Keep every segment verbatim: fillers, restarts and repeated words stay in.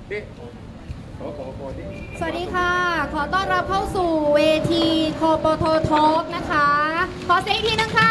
สวัสดีค่ะขอต้อนรับเข้าสู่เวทีคอปททอล์กนะคะขอเสียงอีกทีนึงค่ะ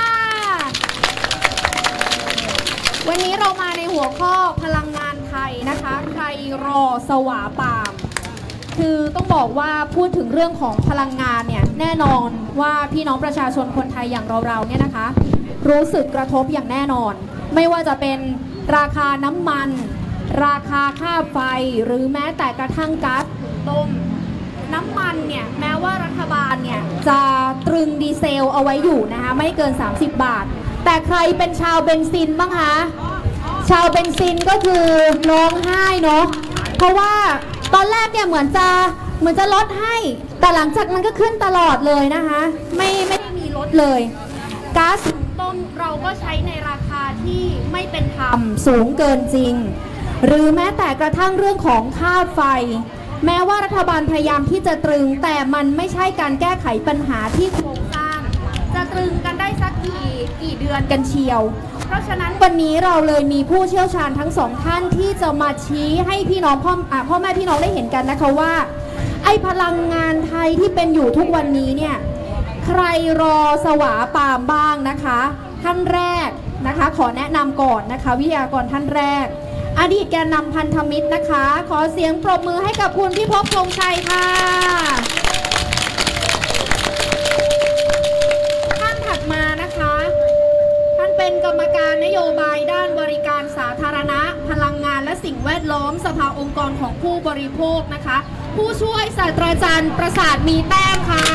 วันนี้เรามาในหัวข้อพลังงานไทยนะคะใครรอสวาปามคือต้องบอกว่าพูดถึงเรื่องของพลังงานเนี่ยแน่นอนว่าพี่น้องประชาชนคนไทยอย่างเราๆเนี่ยนะคะรู้สึกกระทบอย่างแน่นอนไม่ว่าจะเป็นราคาน้ำมันราคาค่าไฟหรือแม้แต่กระทั่งก๊าซหุงต้มน้ำมันเนี่ยแม้ว่ารัฐบาลเนี่ยจะตรึงดีเซลเอาไว้อยู่นะคะไม่เกินสามสิบบาทแต่ใครเป็นชาวเบนซินบ้างคะชาวเบนซินก็คือร้องไห้เนาะเพราะว่าตอนแรกเนี่ยเหมือนจะเหมือนจะลดให้แต่หลังจากมันก็ขึ้นตลอดเลยนะคะไม่ไม่ได้มีลดเลยก๊าซหุงต้มเราก็ใช้ในราคาที่ไม่เป็นธรรมสูงเกินจริงหรือแม้แต่กระทั่งเรื่องของค่าไฟแม้ว่ารัฐบาลพยายามที่จะตรึงแต่มันไม่ใช่การแก้ไขปัญหาที่โครงสร้างจะตรึงกันได้สักกี่กี่เดือนกันเชียวเพราะฉะนั้นวันนี้เราเลยมีผู้เชี่ยวชาญทั้งสองท่านที่จะมาชี้ให้พี่น้องพ่ออ่าพ่อแม่พี่น้องได้เห็นกันนะคะว่าไอ้พลังงานไทยที่เป็นอยู่ทุกวันนี้เนี่ยใครรอสวาปามบ้างนะคะท่านแรกนะคะขอแนะนำก่อนนะคะวิทยากรท่านแรกอดีตแกนนำพันธมิตรนะคะขอเสียงปรบมือให้กับคุณพิภพธงชัยค่ะท่านถัดมานะคะท่านเป็นกรรมการนโยบายด้านบริการสาธารณะพลังงานและสิ่งแวดล้อมสภาองค์กรของผู้บริโภคนะคะผู้ช่วยศาสตราจารย์ประสาทมีแต้มค่ะ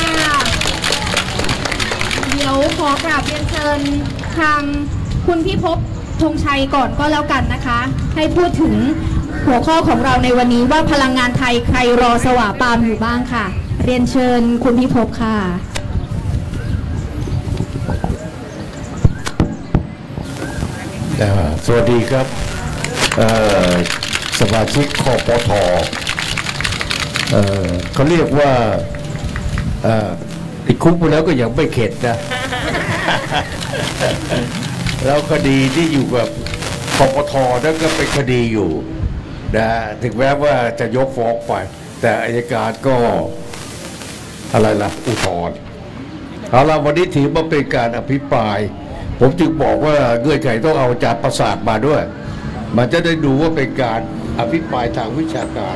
เดี๋ยวขอกราบเรียนเชิญทางคุณพิภพธงชัยก่อนก็แล้วกันนะคะให้พูดถึงหัวข้อของเราในวันนี้ว่าพลังงานไทยใครรอสวาปามอยู่บ้างค่ะเรียนเชิญคุณพิภพค่ะสวัสดีครับสมาชิกคปทเขาเรียกว่าติดคุกไปแล้วก็ยังไม่เข็ดนะแล้วคดีที่อยู่กับคปทนั่นก็เป็นคดีอยู่นะถึงแม้ว่าจะยกฟ้องไปแต่อัยการก็อะไรล่ะอุทธรณ์เอาละวันนี้ถือว่าเป็นการอภิปรายผมจึงบอกว่าเงื่อนไขต้องเอาอาจารย์ประสาทมาด้วยมันจะได้ดูว่าเป็นการอภิปรายทางวิชาการ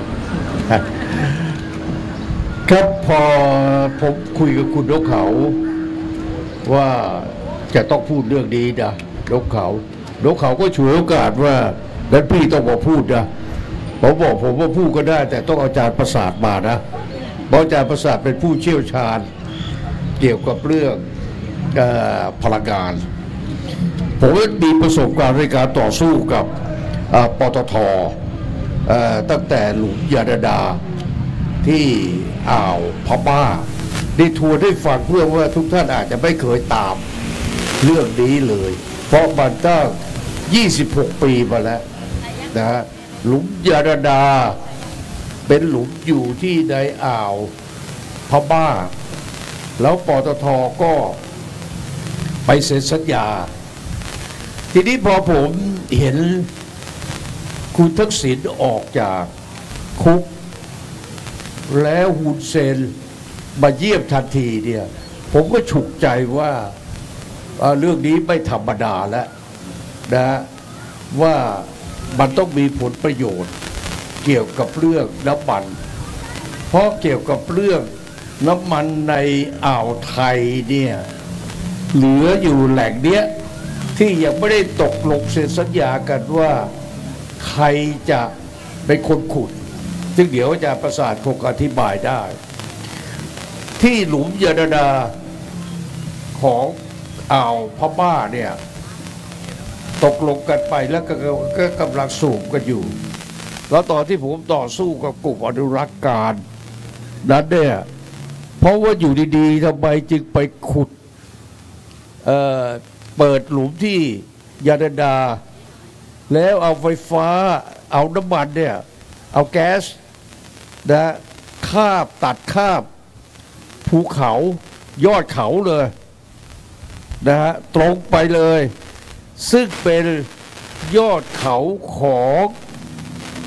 ครับพอผมคุยกับคุณนกเขาว่าจะต้องพูดเรื่องนี้นะนกเขานกเขาก็ฉวยโอกาสว่างั้นพี่ต้องมาพูดนะผมบอกผมว่าพูดก็ได้แต่ต้องเอาอาจารย์ประสาทมานะเพราะอาจารย์ประสาทเป็นผู้เชี่ยวชาญเกี่ยวกับเรื่องพลังงานผมมีประสบการณ์ในการต่อสู้กับปตท.ตั้งแต่หลุมยาดาดาที่อ่าวพม่าได้ทัวร์ได้ฟังเพื่อว่าทุกท่านอาจจะไม่เคยตามเรื่องนี้เลยเพราะมันตั้งยี่สิบหกปีมาแล้วนะฮะหลุมยาดาดาเป็นหลุมอยู่ที่ในอ่าวพม่าแล้วปตท.ก็ไปเซ็นสัญญาทีนี้พอผมเห็นคุณทักษิณออกจากคุกแล้วฮุนเซนมาเยี่ยมทันทีเนี่ยผมก็ฉุกใจว่าเรื่องนี้ไม่ธรรมดาแล้วนะว่ามันต้องมีผลประโยชน์เกี่ยวกับเรื่องน้ำมันเพราะเกี่ยวกับเรื่องน้ำมันในอ่าวไทยเนี่ยเหลืออยู่แหล่งเนี้ยที่ยังไม่ได้ตกลงเซ็นสัญญากันว่าใครจะเป็นคนขุดซึ่งเดี๋ยวอาจารย์ประสาทคงอธิบายได้ที่หลุมยาดาดาของอ่าวพม่าเนี่ยตกลงกันไปแล้วก็ก็กำลังสูบกันอยู่แล้วตอนที่ผมต่อสู้กับกลุ่มอนุรักษ์การนั้นเนี่ยเพราะว่าอยู่ดีๆทำไมจึงไปขุดเอ่อเปิดหลุมที่ยาดาดาแล้วเอาไฟฟ้าเอาน้ำมันเนี่ยเอาแก๊สนะคาบตัดคาบภูเขายอดเขาเลยนะฮะตรงไปเลยซึ่งเป็นยอดเขาของ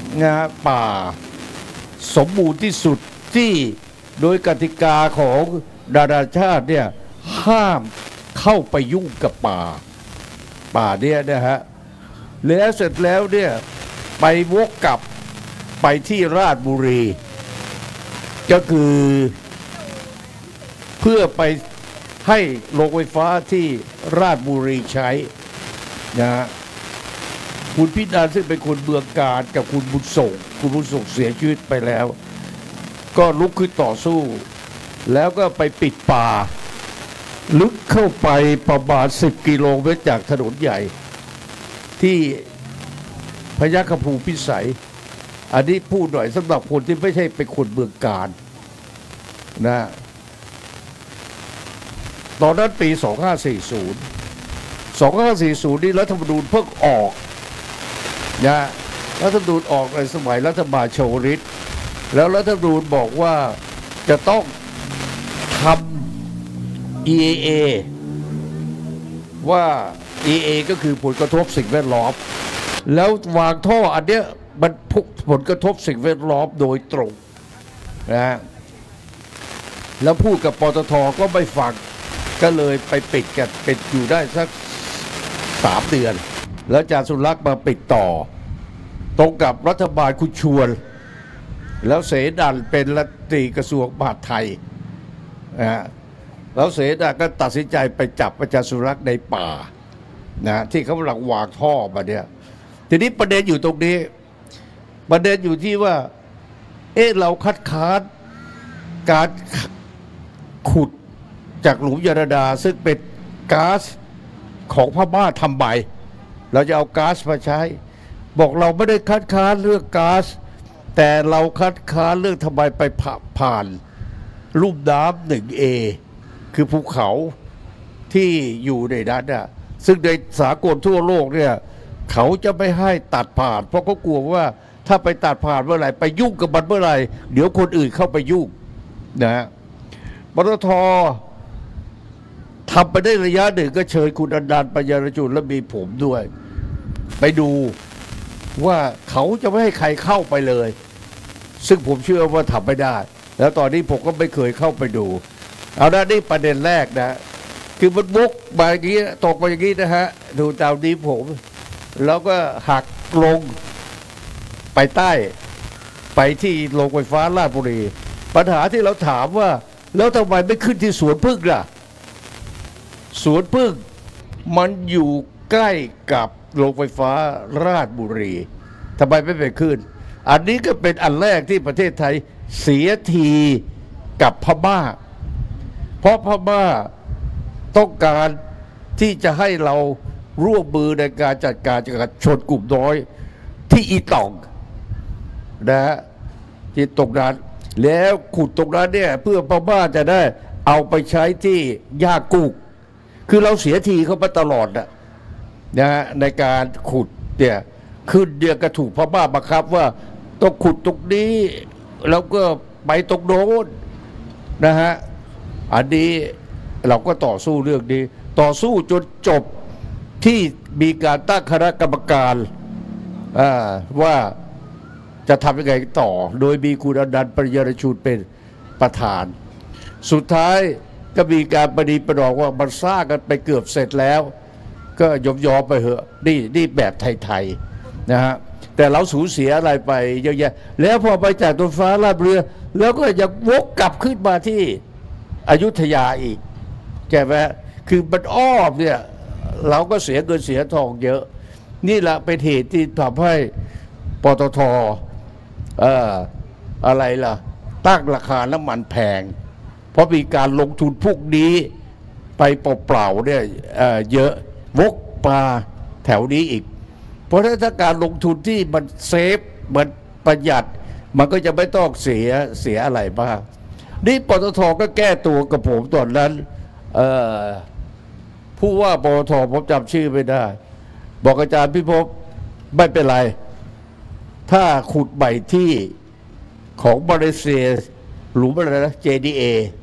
นะป่าสมบูรณ์ที่สุดที่โดยกติกาของนานาชาติเนี่ยห้ามเข้าไปยุ่งกับป่าป่าเนี่ยนะฮะแล้วเสร็จแล้วเนี่ยไปวกกลับไปที่ราชบุรีก็คือเพื่อไปให้โรงไฟฟ้าที่ราชบุรีใช้นะฮะคุณพิดาซึ่งเป็นคนเมืองการกับคุณบุญส่งคุณบุญส่งเสียชีวิตไปแล้วก็ลุกขึ้นต่อสู้แล้วก็ไปปิดป่าลึกเข้าไปประมาณสิบกิโลเมตรจากถนนใหญ่ที่พยัคฆภูมิพิสัยอันนี้พูดหน่อยสำหรับคนที่ไม่ใช่เป็นคนเมืองการนะตอนนั้นปีสองห้าสี่ศูนย์ สองห้าสี่ศูนย์นี่รัฐธรรมนูญเพิ่งออกนะรัฐธรรมนูญออกในสมัยรัฐบาลชวลิตแล้วรัฐธรรมนูญบอกว่าจะต้องทำ อี เอ เอ ว่า อี เอ เอ ก็คือผลกระทบสิ่งแวดล้อมแล้ววางท่ออันเนี้ยมันผลกระทบสิ่งแวดล้อมโดยตรงนะแล้วพูดกับปตท.ก็ไม่ฟังก็เลยไปปิดกันปิดอยู่ได้สักสามเดือนแล้วอาจารย์สุรักษ์มาปิดต่อตรงกับรัฐบาลคุณชวนแล้วเสดันเป็นรัฐมนตรีกระทรวงมหาดไทยนะแล้วเสดันก็ตัดสินใจไปจับอาจารย์สุรักษ์ในป่านะที่เขากำลังวางท่อมาเนี่ยทีนี้ประเด็นอยู่ตรงนี้ประเด็นอยู่ที่ว่าเอ๊ะเราคัดค้านการขุดจากหลุมยาดาซึ่งเป็นก๊าซของพม่าทำใบเราจะเอาก๊าซมาใช้บอกเราไม่ได้คัดค้านเรื่องก๊าซแต่เราคัดค้านเรื่องทำไมไปผ่านลุ่มน้ำหนึ่งเอคือภูเขาที่อยู่ในนั้นน่ะซึ่งในสากลทั่วโลกเนี่ยเขาจะไม่ให้ตัดผ่านเพราะเขากลัวว่าถ้าไปตัดผ่านเมื่อไหร่ไปยุ่งกับมันเมื่อไหร่เดี๋ยวคนอื่นเข้าไปยุ่งนะปตท.ทำไปได้ระยะหนึ่งก็เชิญคุณอนันต์ปัญญารจุลและมีผมด้วยไปดูว่าเขาจะไม่ให้ใครเข้าไปเลยซึ่งผมเชื่อว่าทำไม่ได้แล้วตอนนี้ผมก็ไม่เคยเข้าไปดูเอาด้านนี้ประเด็นแรกนะคือมันบุกมาอย่างนี้ตกมาอย่างนี้นะฮะดูตามนี้ผมแล้วก็หักลงไปใต้ไปที่โรงไฟฟ้าราชบุรีปัญหาที่เราถามว่าแล้วทำไมไม่ขึ้นที่สวนพึ่งล่ะสวนพึ่งมันอยู่ใกล้กับโรงไฟฟ้าราชบุรีทำไมไม่ไปขึ้นอันนี้ก็เป็นอันแรกที่ประเทศไทยเสียทีกับพม่าเพราะพม่าต้องการที่จะให้เราร่วมมือในการจัดการกับชนกลุ่มน้อยที่อีตองนะฮะที่ตรงนั้นแล้วขุดตรงนั้นเนี่ยเพื่อพม่าจะได้เอาไปใช้ที่ย่ากุ้งคือเราเสียทีเขามาตลอดนะนะฮะในการขุดเนี่ยขึ้นเดียก็ถูกพม่าบังคับว่าต้องขุดตรงนี้แล้วก็ไปตรงโน้นนะฮะอันนี้เราก็ต่อสู้เรื่องนี้ต่อสู้จนจบที่มีการตั้งคณะกรรมการว่าจะทำยังไงต่อโดยมีคุณอนันต์ปัญญารชุนเป็นประธานสุดท้ายก็มีการประนีประนอมว่ามันสร้างกันไปเกือบเสร็จแล้วก็ยอมยอมไปเหอะนี่นี่แบบไทยๆนะฮะแต่เราสูญเสียอะไรไปเยอะแยะแล้วพอไปจากต้นฟ้าลาดเรือแล้วก็ยังวกกลับขึ้นมาที่อยุธยาอีกใช่ไหมคือมันอ้อมเนี่ยเราก็เสียเงินเสียทองเยอะนี่แหละเป็นเหตุที่ทำให้ปตท.เอ่ออะไรล่ะตั้งราคาน้ำมันแพงเพราะมีการลงทุนพวกนี้ไปเปล่าๆเนี่ยเอ่อเยอะวกปลาแถวนี้อีกเพราะถ้าการลงทุนที่มันเซฟมันประหยัดมันก็จะไม่ต้องเสียเสียอะไรบ้างนี่ปตท.ก็แก้ตัวกับผมตอนนั้นเอ่อผู้ว่าปตท.ผมจำชื่อไม่ได้บอกอาจารย์พิภพไม่เป็นไรถ้าขุดใหม่ที่ของมาเลเซียหลุมอะไรนะ เจ ดี เอ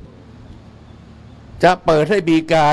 จะเปิดให้มีการ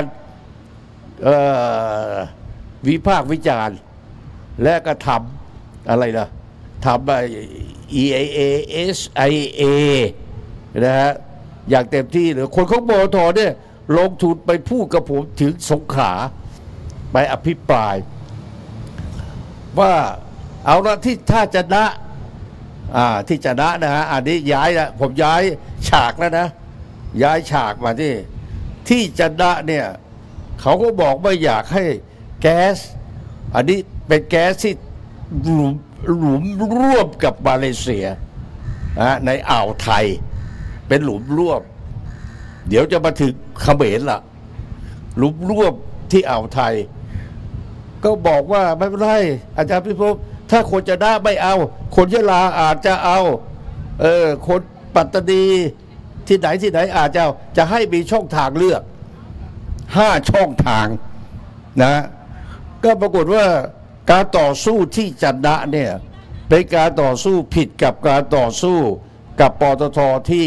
วิพากษ์วิจารณ์และกระทำอะไรนะทำไป อี ไอ เอ เอส ไอ เอ นะฮะอย่างเต็มที่เลยคนของปตทเนี่ยลงทุนไปพูดกับผมถึงสงขลาไปอภิปรายว่าเอาละที่ถ้าจะนะอ่าที่จะนะนะฮะอันนี้ย้ายนะผมย้ายฉากแล้วนะย้ายฉากมาที่ที่จะนะเนี่ยเขาก็บอกว่าอยากให้แก๊สอันนี้เป็นแก๊สที่หลุมหลุมร่วมกับมาเลเซียนะในอ่าวไทยเป็นหลุมร่วมเดี๋ยวจะมาถึงเขมรละหลุมร่วมที่อ่าวไทยก็บอกว่าไม่เป็นไรอาจารย์พิภพถ้าคนจะได้ไม่เอาคนยะลาอาจจะเอาเออคนปัตตานีที่ไหนที่ไหนอาจจะจะให้มีช่องทางเลือกห้าช่องทางนะก็ปรากฏว่าการต่อสู้ที่จันทนะเนี่ยเป็นการต่อสู้ผิดกับการต่อสู้กับปตทที่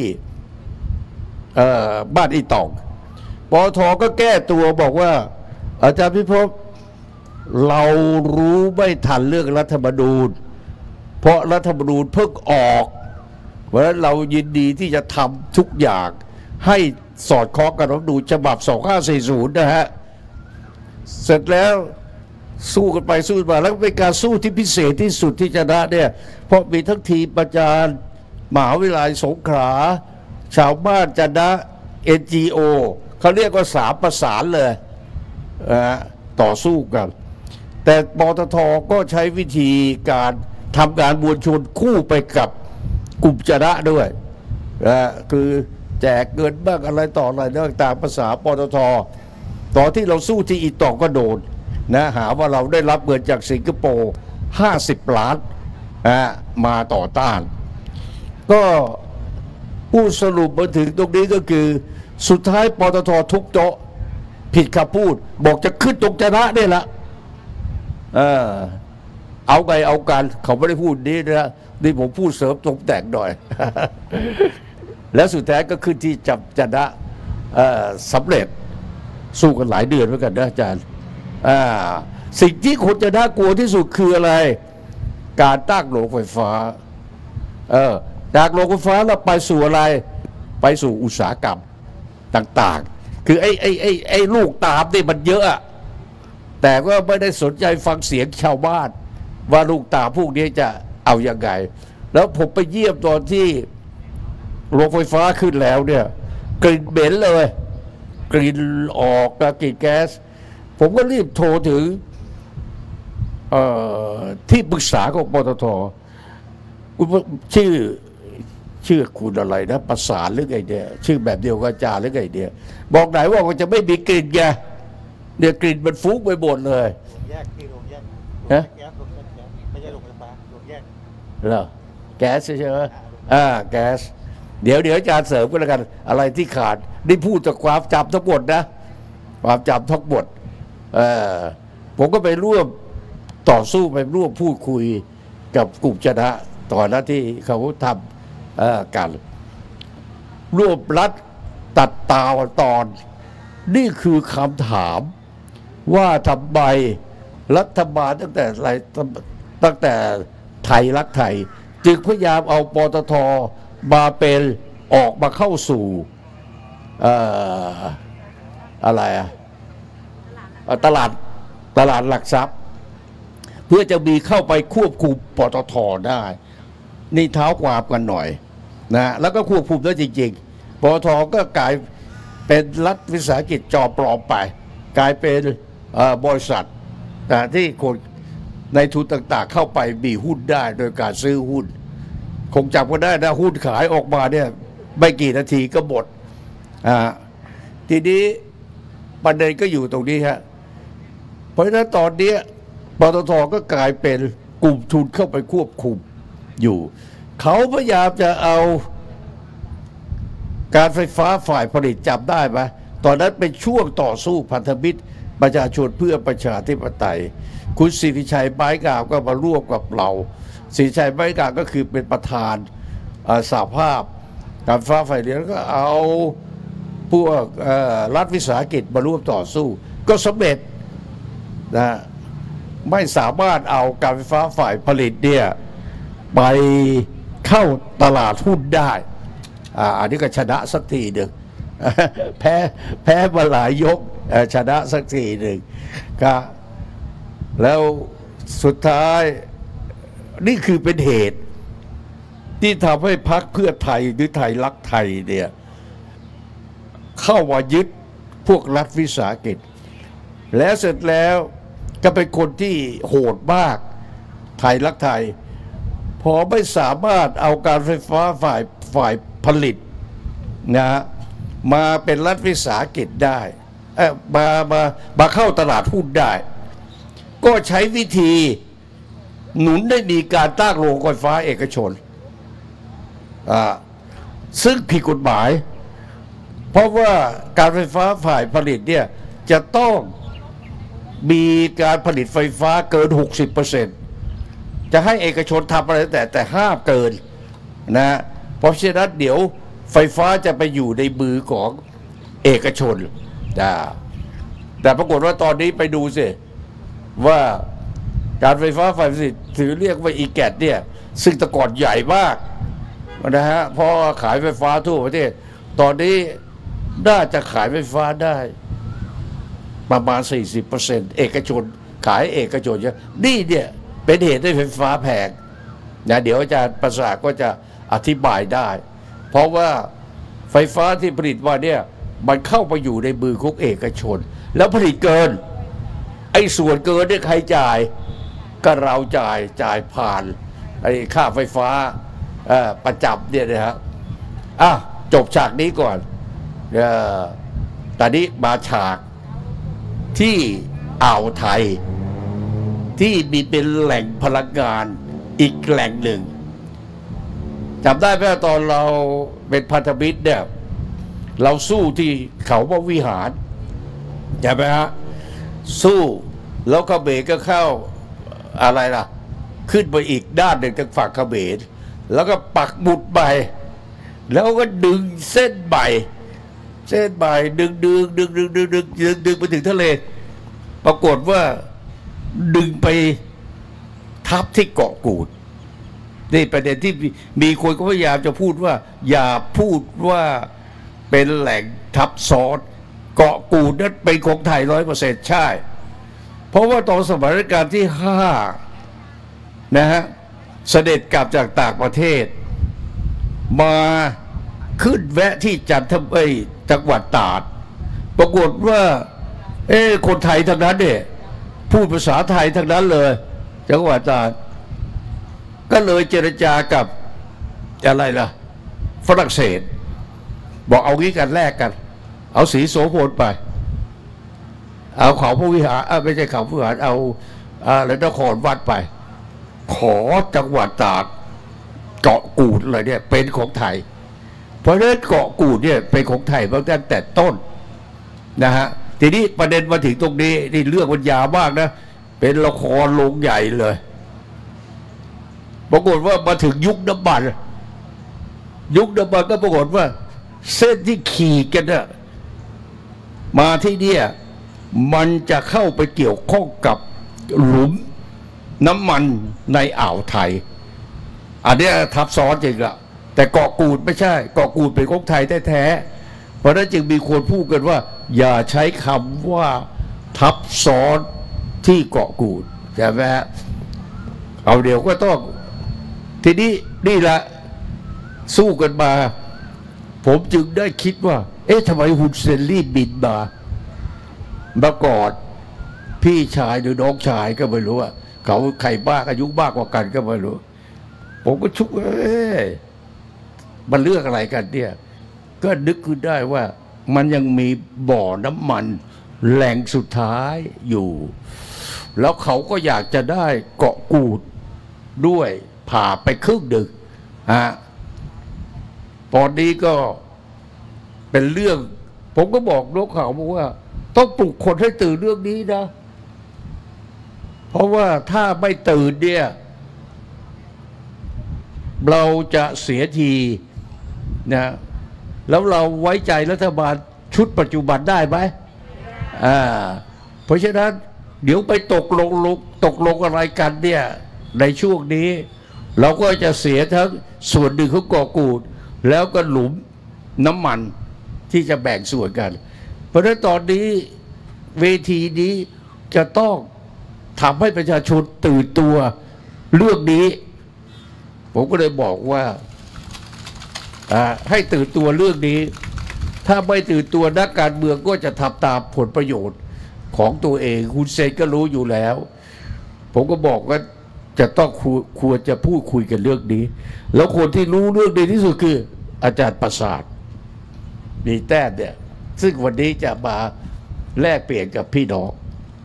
บ้านอีตองปตทก็แก้ตัวบอกว่าอาจารย์พิภพเรารู้ไม่ทันเรื่องรัฐธรรมนูญเพราะรัฐธรรมนูญเพิ่งออกเพราะฉะนั้นเรายินดีที่จะทำทุกอย่างให้สอดคล้องกับรัฐธรรมนูญฉบับสองห้าสี่ศูนย์นะฮะเสร็จแล้วสู้กันไปสู้มาแล้วเป็นการสู้ที่พิเศษที่สุดที่ชนะเนี่ยเพราะมีทั้งทีมอาจารย์มหาวิทยาลัยสงขลาชาวบ้านจันทนะ เอ็น จี โอ เขาเรียกว่าสามประสานเลยนะต่อสู้กันแต่ปตทก็ใช้วิธีการทำการมวลชนคู่ไปกับกลุ่มชนะด้วยนะคือแจกเงินบ้างอะไรต่ออะไรต่างภาษาปตทตอนที่เราสู้ที่อีตองก็โดนนะหาว่าเราได้รับเงินจากสิงคโปร์ห้าสิบล้านนะมาต่อต้านก็ผู้สรุปมาถึงตรงนี้ก็คือสุดท้ายปตททุกโต๊ะผิดคำพูดบอกจะขึ้นตรงชนะนี่แหละเออเอาไงเอากันเขาไม่ได้พูดนี้นะนี่ผมพูดเสริมตรงแต่งหน่อย แล้วสุดท้ายก็ขึ้นที่จับชนะสำเร็จสู้กันหลายเดือนเหมือนกันนะอาจารย์สิ่งที่คนจะน่ากลัวที่สุดคืออะไรการตั้งโรงไฟฟ้าเออจากโรงไฟฟ้าเราไปสู่อะไรไปสู่อุตสาหกรรมต่างๆคือไอ้ไอ้ไอ้ไอ้ลูกตามนี่มันเยอะแต่ก็ไม่ได้สนใจฟังเสียงชาวบ้านว่าลูกตามพวกนี้จะเอายังไงแล้วผมไปเยี่ยมตอนที่โรงไฟฟ้าขึ้นแล้วเนี่ยกลิ่นเหม็นเลยกลิ่นออกกลิ่นแก๊สผมก็รีบโทรถึงที่ปรึกษาของปตทชื่อชื่อคุณอะไรนะประสานหรือไงเนี่ยชื่อแบบเดียวกับอาจารย์หรือไงเนี่ยบอกไหนว่ามันจะไม่มีกลิ่นไงเนี่ยกลิ่นมันฟุ้งไปหมดเลยแยกที่โรงแยกฮะแก๊สโรงแยกไม่ใช่โรงไฟฟ้าโรงแยกเหรอแก๊สใช่ไหมอ่าแก๊สเดี๋ยวเดี๋ยวอาจารย์เสริมก็แล้วกันอะไรที่ขาดได้พูดจากความจำทั้งหมดนะความจำทั้งหมดเออผมก็ไปร่วมต่อสู้ไปร่วมพูดคุยกับกลุ่มชนะตอนนั้นที่เขาทำกันรวบรัดตัดตาตอนนี่คือคำถามว่าทำไมรัฐบาลตั้งแต่ไรตั้งแต่ไทยรักไทยจึงพยายามเอาปตทมาเป็นออกมาเข้าสู่อะไรอะตลาดตลาดหลักทรัพย์เพื่อจะมีเข้าไปควบคุมปตทได้นี่เท้าความกันหน่อยนะแล้วก็ควบคุมได้จริงๆปตทก็กลายเป็นรัฐวิสาหกิจจอปลอมไปกลายเป็นบริษัทที่คนในทุนต่างๆเข้าไปมีหุ้นได้โดยการซื้อหุ้นคงจำกันได้นะหุ้นขายออกมาเนี่ยไม่กี่นาทีก็หมดทีนี้ประเด็นก็อยู่ตรงนี้ฮะเพราะฉะนั้นตอนนี้ปตทก็กลายเป็นกลุ่มทุนเข้าไปควบคุมอยู่เขาพยายามจะเอาการไฟฟ้าฝ่ายผลิตจับได้ไหมตอนนั้นเป็นช่วงต่อสู้พันธมิตรประชาชนเพื่อประชาธิปไตยคุณสิริชัยไม้กาก็มาร่วมกับเราสิริชัยไม้กาก็คือเป็นประธานสหภาพการไฟฟ้าฝ่ายเดียวก็เอาพวกรัฐวิสาหกิจมาร่วมต่อสู้ก็สำเร็จนะไม่สามารถเอาการไฟฟ้าฝ่ายผลิตเนี่ยไปเข้าตลาดหุ้นได้อ่าอันนี้ก็ชนะสักทีหนึ่ง แพ้แพ้มาหลายยกชนะสักทีหนึ่งก็แล้วสุดท้ายนี่คือเป็นเหตุที่ทำให้พรรคเพื่อไทยหรือไทยรักไทยเนี่ยเข้ามายึดพวกรัฐวิสาหกิจแล้วเสร็จแล้วก็เป็นคนที่โหดมากไทยรักไทยพอไม่สามารถเอาการไฟฟ้าฝ่ายฝ่ายผลิตนะมาเป็นรัฐวิสาหกิจได้เอ่อมามามาเข้าตลาดหุ้นได้ก็ใช้วิธีหนุนได้มีการตั้งโรงไฟฟ้าเอกชนอ่าซึ่งผิดกฎหมายเพราะว่าการไฟฟ้าฝ่ายผลิตเนี่ยจะต้องมีการผลิตไฟฟ้าเกิน หกสิบเปอร์เซ็นต์ จะให้เอกชนทำอะไรแต่แต่ห้ามเกินนะเพราะฉะนั้นเดี๋ยวไฟฟ้าจะไปอยู่ในมือของเอกชนนะแต่ปรากฏว่าตอนนี้ไปดูสิว่าการไฟฟ้าฝ่ายผลิตถือเรียกว่าอีแกตเนี่ยซึ่งแต่ก่อนใหญ่มากนะฮะเพราะขายไฟฟ้าทั่วประเทศตอนนี้น่าจะขายไฟฟ้าได้ประมาณ สี่สิบเปอร์เซ็นต์ เอกชนขายเอกชนเยอะนี่เนี่ยเป็นเหตุให้ไฟฟ้าแพงนะเดี๋ยวอาจารย์ประสาทก็จะอธิบายได้เพราะว่าไฟฟ้าที่ผลิตมาเนี่ยมันเข้าไปอยู่ในมือของเอกชนแล้วผลิตเกินไอ้ส่วนเกินเนี่ยใครจ่ายก็เราจ่ายจ่ายผ่านไอ้ค่าไฟฟ้าประจำเนี่ยนะครับอ่ะจบฉากนี้ก่อนเออตอนนี้มาฉากที่อ่าวไทยที่มีเป็นแหล่งพลังงานอีกแหล่งหนึ่งจำได้ไหมตอนเราเป็นพันธมิตรเนี่ยเราสู้ที่เขาพระวิหารใช่ไหมฮะสู้แล้วเขมรก็เข้าอะไรล่ะขึ้นไปอีกด้านหนึ่งทางฝั่งเขมรแล้วก็ปักหมุดใบแล้วก็ดึงเส้นใบเส้นใบดึงดึงดึงดึงดึงดึงดึงดึงไปถึงทะเลปรากฏว่าดึงไปทับที่เกาะกูดนี่ประเด็นที่มีคนก็พยายามจะพูดว่าอย่าพูดว่าเป็นแหล่งทับซ้อนเกาะกูดนั้นเป็นของไทยร้อยเปอร์เซ็นต์ใช่เพราะว่าตอนสมัยรัชกาลที่ห้านะฮะเสด็จกลับจากต่างประเทศมาขึ้นแวะที่จันทบุรีจังหวัดตราดปรากฏว่าเอ้คนไทยทั้งนั้นเนี่ยพูดภาษาไทยทั้งนั้นเลยจังหวัดตราดก็เลยเจรจากับอะไรล่ะฝรั่งเศสบอกเอางี้กันแลกกันเอาสีโสพลไปเอาเขาพระวิหารไม่ใช่เขาพระวิหารเอาอะไรนครวัดไปขอจังหวัดตราดเกาะกูดเลยเนี่ยเป็นของไทยเพราะฉะนั้นเกาะกูดเนี่ยเป็นของไทยมาตั้งแต่ต้นนะฮะทีนี้ประเด็นมาถึงตรงนี้นี่เรื่องมันยาวมากนะเป็นละครลงใหญ่เลยปรากฏว่ามาถึงยุคน้ำมันยุคน้ำมันก็ปรากฏว่าเส้นที่ขี่กันเนี่ยมาที่เนี่ยมันจะเข้าไปเกี่ยวข้องกับหลุมน้ำมันในอ่าวไทยอันนี้ทับซ้อนจริงละแต่เกาะกูดไม่ใช่เกาะกูดเป็นของไทยแท้ๆเพราะนั้นจึงมีคนพูดกันว่าอย่าใช้คำว่าทับซ้อนที่เกาะกูดใช่ไหมฮะเอาเดี๋ยวก็ต้องทีนี้นี่แหละสู้กันมาผมจึงได้คิดว่าเอ๊ะทำไมฮุนเซนรีบบินมามาก่อนพี่ชายหรือน้องชายก็ไม่รู้ว่าเขาใครบ้าอายุมากกว่ากันก็ไม่รู้ผมก็ชุกเอ๊ะมันเรื่องอะไรกันเนี่ยก็นึกขึ้นได้ว่ามันยังมีบ่อน้ำมันแหล่งสุดท้ายอยู่แล้วเขาก็อยากจะได้เกาะกูดด้วยผ่าไปครึ่งหนึ่งฮะตอนนี้ก็เป็นเรื่องผมก็บอกนกเขาบอกว่าต้องปลุกคนให้ตื่นเรื่องนี้นะเพราะว่าถ้าไม่ตื่นเนี่ยเราจะเสียทีนะแล้วเราไว้ใจรัฐบาลชุดปัจจุบันได้ไหมอ่าเพราะฉะนั้นเดี๋ยวไปตกลงตกลงอะไรกันเนี่ยในช่วงนี้เราก็จะเสียทั้งส่วนหนึ่งของเกาะกูดแล้วก็หลุมน้ำมันที่จะแบ่งส่วนกัน เพราะฉะนั้นตอนนี้เวทีนี้จะต้องทำให้ประชาชนตื่นตัวเรื่องนี้ ผมก็เลยบอกว่าให้ตื่นตัวเรื่องนี้ถ้าไม่ตื่นตัวนักการเมืองก็จะทำตามผลประโยชน์ของตัวเองคุณเซนก็รู้อยู่แล้วผมก็บอกว่าจะต้องควรจะพูดคุยกันเรื่องนี้แล้วคนที่รู้เรื่องดีที่สุดคืออาจารย์ประสาทมีแต้มเนี่ยซึ่งวันนี้จะมาแลกเปลี่ยนกับพี่น้อง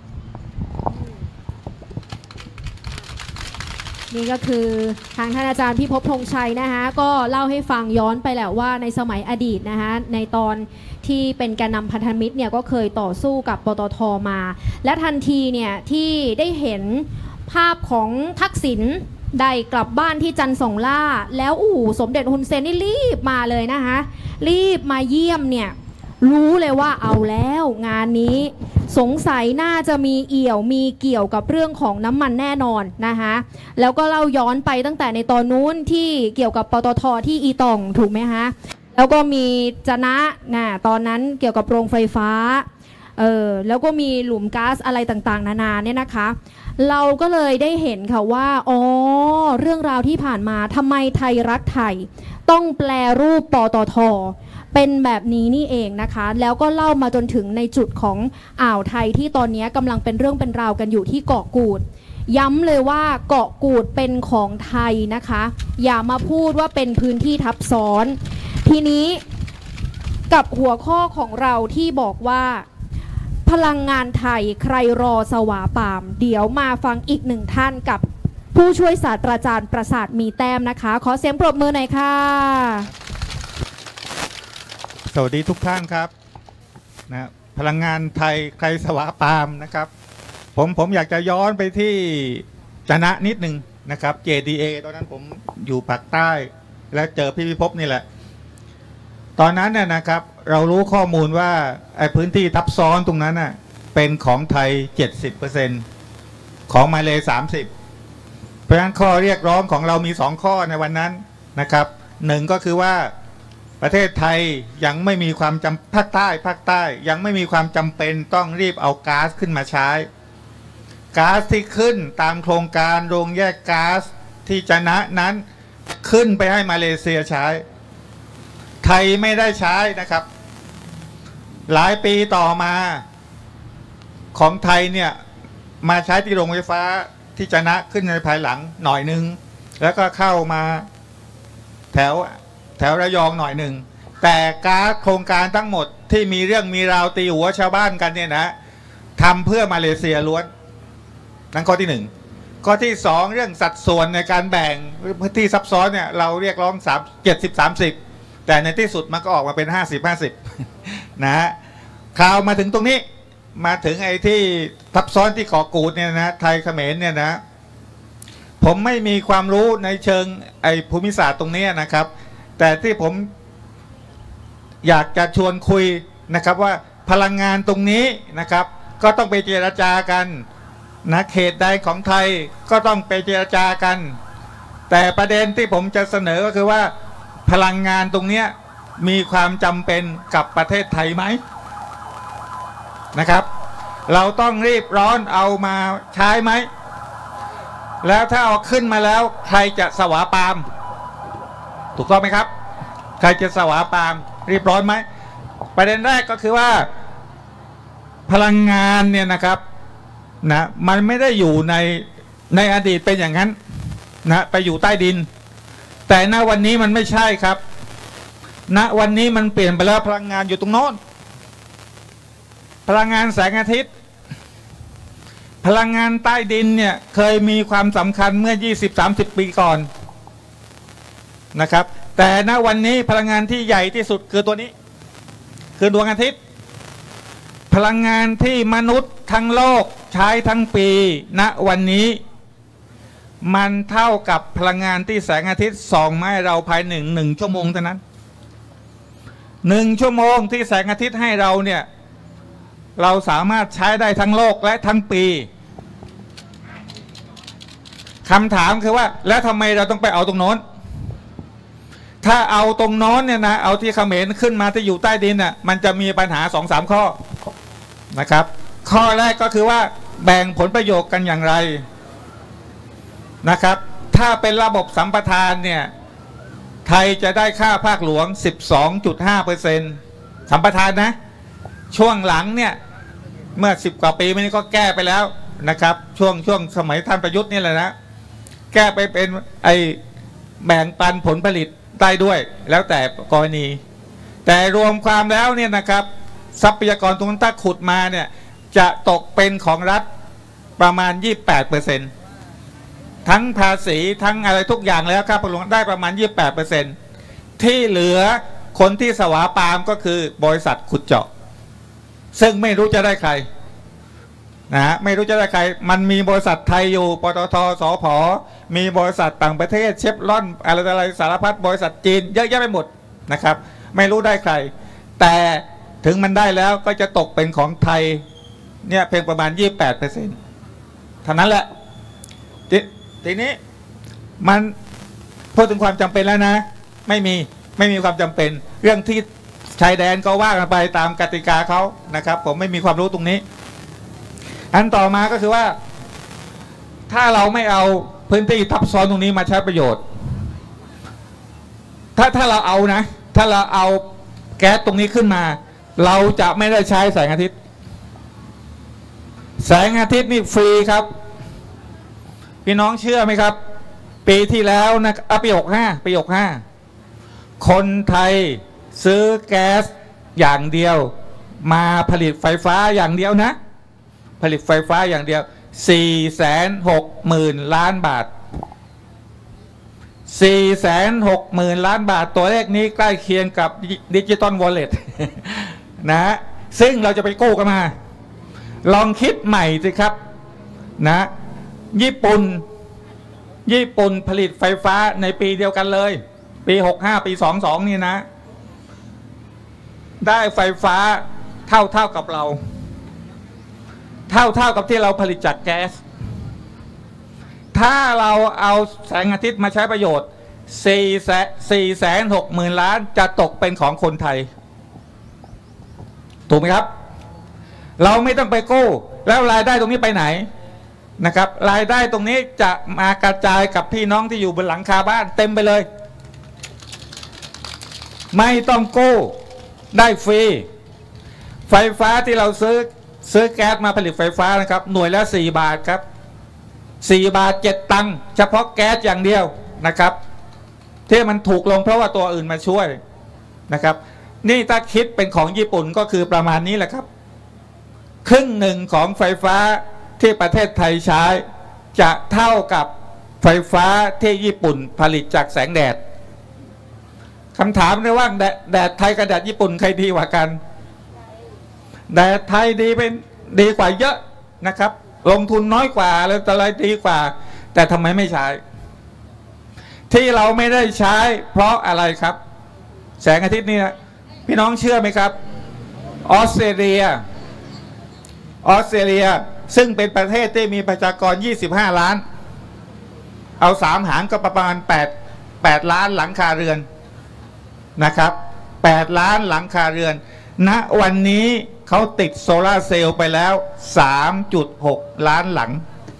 นี่ก็คือทางท่านอาจารย์พิภพธงชัยนะคะก็เล่าให้ฟังย้อนไปแหละว่าในสมัยอดีตนะคะในตอนที่เป็นแกนนำพันธมิตรเนี่ยก็เคยต่อสู้กับปตท.มาและทันทีเนี่ยที่ได้เห็นภาพของทักษิณได้กลับบ้านที่จันทร์สองล่าแล้วอู้สมเด็จฮุนเซนนี่รีบมาเลยนะคะรีบมาเยี่ยมเนี่ยรู้เลยว่าเอาแล้วงานนี้สงสัยน่าจะมีเอี่ยวมีเกี่ยวกับเรื่องของน้ำมันแน่นอนนะคะแล้วก็เล่าย้อนไปตั้งแต่ในตอนนู้นที่เกี่ยวกับปตท.ที่อีตองถูกไหมคะแล้วก็มีจนะนะตอนนั้นเกี่ยวกับโรงไฟฟ้าเออแล้วก็มีหลุมก๊าซอะไรต่างๆนานาเนี่ยนะคะเราก็เลยได้เห็นค่ะว่าอ๋อเรื่องราวที่ผ่านมาทำไมไทยรักไทยต้องแปลรูปปตท.เป็นแบบนี้นี่เองนะคะแล้วก็เล่ามาจนถึงในจุดของอ่าวไทยที่ตอนนี้กำลังเป็นเรื่องเป็นราวกันอยู่ที่เกาะกูดย้ำเลยว่าเกาะกูดเป็นของไทยนะคะอย่ามาพูดว่าเป็นพื้นที่ทับซ้อนทีนี้กับหัวข้อของเราที่บอกว่าพลังงานไทยใครรอสวาปามเดี๋ยวมาฟังอีกหนึ่งท่านกับผู้ช่วยศาสตราจารย์ประสาทมีแต้มนะคะขอเสียงปรบมือหน่อยค่ะสวัสดีทุกท่านครับนะพลังงานไทยใครสวาปามนะครับผมผมอยากจะย้อนไปที่จนะนิดหนึ่งนะครับ เจ ดี เอ ตอนนั้นผมอยู่ภาคใต้และเจอพี่พิภพนี่แหละตอนนั้นเนี่ยนะครับเรารู้ข้อมูลว่าไอ้พื้นที่ทับซ้อนตรงนั้นน่ะเป็นของไทย เจ็ดสิบเปอร์เซ็นต์ ของมาเลย์สามสิบเพราะฉะนั้นข้อเรียกร้องของเรามีสองข้อในวันนั้นนะครับหนึ่งก็คือว่าประเทศไทยยังไม่มีความจำภาคใต้ภาคใต้ยังไม่มีความจำเป็นต้องรีบเอาก๊าซขึ้นมาใช้ก๊าซที่ขึ้นตามโครงการโรงแยกก๊าซที่จะนะนั้นขึ้นไปให้มาเลเซียใช้ไทยไม่ได้ใช้นะครับหลายปีต่อมาของไทยเนี่ยมาใช้ที่โรงไฟฟ้าที่จะนะขึ้นในภายหลังหน่อยนึงแล้วก็เข้ามาแถวแถวระยองหน่อยหนึ่งแต่ก๊าซโครงการทั้งหมดที่มีเรื่องมีราวตีหัวชาวบ้านกันเนี่ยนะทำเพื่อมาเลเซียล้วนนั่นข้อที่หนึ่งข้อที่สองเรื่องสัดส่วนในการแบ่งพื้นที่ซับซ้อนเนี่ยเราเรียกร้องสามเจ็ดสิบสามสิบแต่ในที่สุดมันก็ออกมาเป็นห้าสิบห้าสิบนะฮะข่าวมาถึงตรงนี้มาถึงไอ้ที่ทับซ้อนที่เกาะกูดเนี่ยนะไทยเขมรเนี่ยนะผมไม่มีความรู้ในเชิงไอ้ภูมิศาสตร์ตรงนี้นะครับแต่ที่ผมอยากจะชวนคุยนะครับว่าพลังงานตรงนี้นะครับก็ต้องไปเจรจากันนะเขตใดของไทยก็ต้องไปเจรจากันแต่ประเด็นที่ผมจะเสนอก็คือว่าพลังงานตรงนี้มีความจำเป็นกับประเทศไทยไหมนะครับเราต้องรีบร้อนเอามาใช้ไหมแล้วถ้าเอาขึ้นมาแล้วใครจะสวาปามถูกต้องไหมครับใครจะสวาปามรีบร้อนไหมประเด็นแรกก็คือว่าพลังงานเนี่ยนะครับนะมันไม่ได้อยู่ในในอดีตเป็นอย่างนั้นนะไปอยู่ใต้ดินแต่ณวันนี้มันไม่ใช่ครับณวันนี้มันเปลี่ยนไปแล้วพลังงานอยู่ตรงโน้นพลังงานแสงอาทิตย์พลังงานใต้ดินเนี่ยเคยมีความสำคัญเมื่อ ยี่สิบถึงสามสิบ ปีก่อนนะครับแต่ณวันนี้พลังงานที่ใหญ่ที่สุดคือตัวนี้คือดวงอาทิตย์พลังงานที่มนุษย์ทั้งโลกใช้ทั้งปีณวันนี้มันเท่ากับพลังงานที่แสงอาทิตย์ส่องมาให้เราภายหนึ่งหนึ่งชั่วโมงเท่านั้นหนึ่งชั่วโมงที่แสงอาทิตย์ให้เราเนี่ยเราสามารถใช้ได้ทั้งโลกและทั้งปีขคำถามคือว่าแล้วทำไมเราต้องไปเอาตรงโน้นถ้าเอาตรงโน้นเนี่ยนะเอาที่เขมรขึ้นมาที่อยู่ใต้ดินน่ะมันจะมีปัญหาสองสามข้อนะครับข้อแรกก็คือว่าแบ่งผลประโยชน์กันอย่างไรนะครับถ้าเป็นระบบสัมปทานเนี่ยไทยจะได้ค่าภาคหลวง สิบสองจุดห้าเปอร์เซ็นต์ สัมปทานนะช่วงหลังเนี่ยเมื่อสิบกว่าปีมานี้ก็แก้ไปแล้วนะครับช่วงช่วงสมัยท่านประยุทธ์นี่แหละนะแก้ไปเป็นไอแบ่งปันผลผลิตได้ด้วยแล้วแต่กรณีแต่รวมความแล้วเนี่ยนะครับทรัพยากรตรงนั้นถ้าขุดมาเนี่ยจะตกเป็นของรัฐประมาณ ยี่สิบแปดเปอร์เซ็นต์ ทั้งภาษีทั้งอะไรทุกอย่างแล้วค่าภาคหลวงได้ประมาณ ยี่สิบแปดเปอร์เซ็นต์ ที่เหลือคนที่สวาปามก็คือบริษัทขุดเจาะซึ่งไม่รู้จะได้ใครนะฮะไม่รู้จะได้ใครมันมีบริษัทไทยอยู่ปตท.สผ.มีบริษัทต่างประเทศเชฟรอนอะไรอะไรสารพัดบริษัทจีนเยอะแยะไปหมดนะครับไม่รู้ได้ใครแต่ถึงมันได้แล้วก็จะตกเป็นของไทยเนี่ยเพียงประมาณ ยี่สิบแปดเปอร์เซ็นต์ เท่านั้นแหละททีนี้มันพูดถึงความจำเป็นแล้วนะไม่มีไม่มีความจำเป็นเรื่องที่ชายแดนก็ว่ากันไปตามกติกาเขานะครับผมไม่มีความรู้ตรงนี้อันต่อมาก็คือว่าถ้าเราไม่เอาพื้นที่ทับซ้อนตรงนี้มาใช้ประโยชน์ถ้าถ้าเราเอานะถ้าเราเอาแก๊สตรงนี้ขึ้นมาเราจะไม่ได้ใช้แสงอาทิตย์แสงอาทิตย์นี่ฟรีครับพี่น้องเชื่อไหมครับปีที่แล้วนะปีหกห้าปีหกห้าคนไทยซื้อแก๊สอย่างเดียวมาผลิตไฟฟ้าอย่างเดียวนะผลิตไฟฟ้าอย่างเดียว สี่แสนหกหมื่น ล้านบาท สี่แสนหกหมื่น ล้านบาทตัวเลขนี้ใกล้เคียงกับดิจิตอลวอลเล็ตนะฮะซึ่งเราจะไปกู้กันมาลองคิดใหม่สิครับนะญี่ปุ่นญี่ปุ่นผลิตไฟฟ้าในปีเดียวกันเลยปีหกห้าปีสองสองนี่นะได้ไฟฟ้าเท่าเท่ากับเราเท่าเท่ากับที่เราผลิตจากแก๊สถ้าเราเอาแสงอาทิตย์มาใช้ประโยชน์สี่แสนหกหมื่นล้านจะตกเป็นของคนไทยถูกไหมครับเราไม่ต้องไปกู้แล้วรายได้ตรงนี้ไปไหนนะครับรายได้ตรงนี้จะมากระจายกับพี่น้องที่อยู่บนหลังคาบ้านเต็มไปเลยไม่ต้องกู้ได้ฟรีไฟฟ้าที่เราซื้อซื้อแก๊สมาผลิตไฟฟ้านะครับหน่วยละสี่บาทครับสี่บาทเจ็ดตังค์เฉพาะแก๊สอย่างเดียวนะครับที่มันถูกลงเพราะว่าตัวอื่นมาช่วยนะครับนี่ถ้าคิดเป็นของญี่ปุ่นก็คือประมาณนี้แหละครับครึ่งหนึ่งของไฟฟ้าที่ประเทศไทยใช้จะเท่ากับไฟฟ้าที่ญี่ปุ่นผลิตจากแสงแดดคำถามในว่าแดดแดดไทยกับแดดญี่ปุ่นใครดีกว่ากันแดดไทยดีเป็นดีกว่าเยอะนะครับลงทุนน้อยกว่าอะไรแต่อะไรดีกว่าแต่ทำไมไม่ใช้ที่เราไม่ได้ใช้เพราะอะไรครับแสงอาทิตย์นี่นะพี่น้องเชื่อไหมครับออสเตรเลียออสเตรเลียซึ่งเป็นประเทศที่มีประชากรยี่สิบห้าล้านเอาสามหารก็ประมาณแปด แปดล้านหลังคาเรือนนะครับแปดล้านหลังคาเรือนณวันนี้เขาติดโซลาร์เซลล์ไปแล้ว สามจุดหก ล้านหลัง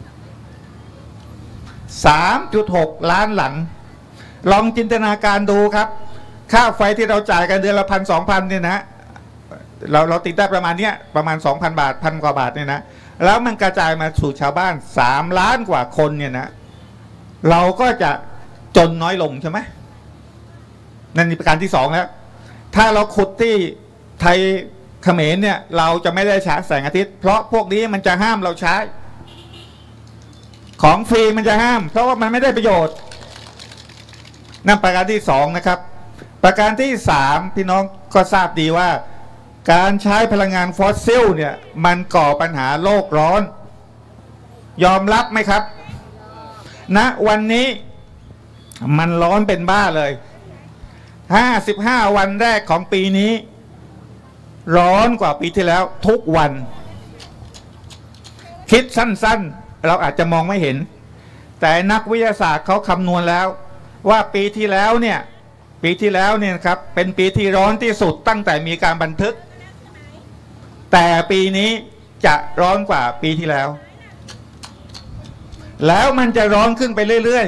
สามจุดหก ล้านหลังลองจินตนาการดูครับค่าไฟที่เราจ่ายกันเดือนละพันสองพันเนี่ยนะเราเราติดได้ประมาณเนี้ยประมาณ สองพัน บาทพันกว่าบาทเนี่ยนะแล้วมันกระจายมาสู่ชาวบ้านสามล้านกว่าคนเนี่ยนะเราก็จะจนน้อยลงใช่ไหมนั่นนี่ประการที่สองแล้วถ้าเราขุดที่ไทยเขมรเนี่ยเราจะไม่ได้ใช้แสงอาทิตย์เพราะพวกนี้มันจะห้ามเราใช้ของฟรีมันจะห้ามเพราะว่ามันไม่ได้ประโยชน์นั่นประการที่สองนะครับประการที่สามพี่น้องก็ทราบดีว่าการใช้พลังงานฟอสซิลเนี่ยมันก่อปัญหาโลกร้อนยอมรับไหมครับณนะวันนี้มันร้อนเป็นบ้าเลยห้าสิบห้าวันแรกของปีนี้ร้อนกว่าปีที่แล้วทุกวันคิดสั้นๆเราอาจจะมองไม่เห็นแต่นักวิทยาศาสตร์เขาคำนวณแล้วว่าปีที่แล้วเนี่ยปีที่แล้วเนี่ยครับเป็นปีที่ร้อนที่สุดตั้งแต่มีการบันทึกแต่ปีนี้จะร้อนกว่าปีที่แล้วแล้วมันจะร้อนขึ้นไปเรื่อย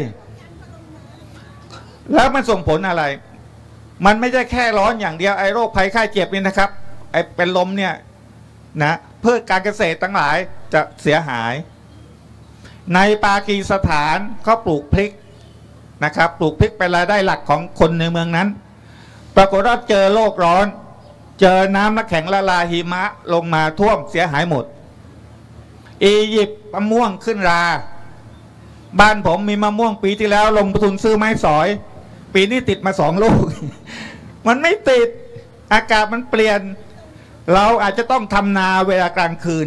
ๆแล้วมันส่งผลอะไรมันไม่ใช่แค่ร้อนอย่างเดียวไอ้โรคภัยไข้เจ็บนี่นะครับไอ้เป็นลมเนี่ยนะพืชการเกษตรทั้งหลายจะเสียหายในปากีสถานเขาปลูกพริกนะครับปลูกพริกเป็นรายได้หลักของคนในเมืองนั้นปรากฏว่าเจอโลกร้อนเจอน้ำน้ำแข็งละลายหิมะลงมาท่วมเสียหายหมดอียิปต์มะม่วงขึ้นราบ้านผมมีมะม่วงปีที่แล้วลงทุนซื้อไม้สอยปีนี้ติดมาสองลูก มันไม่ติดอากาศมันเปลี่ยนเราอาจจะต้องทำนาเวลากลางคืน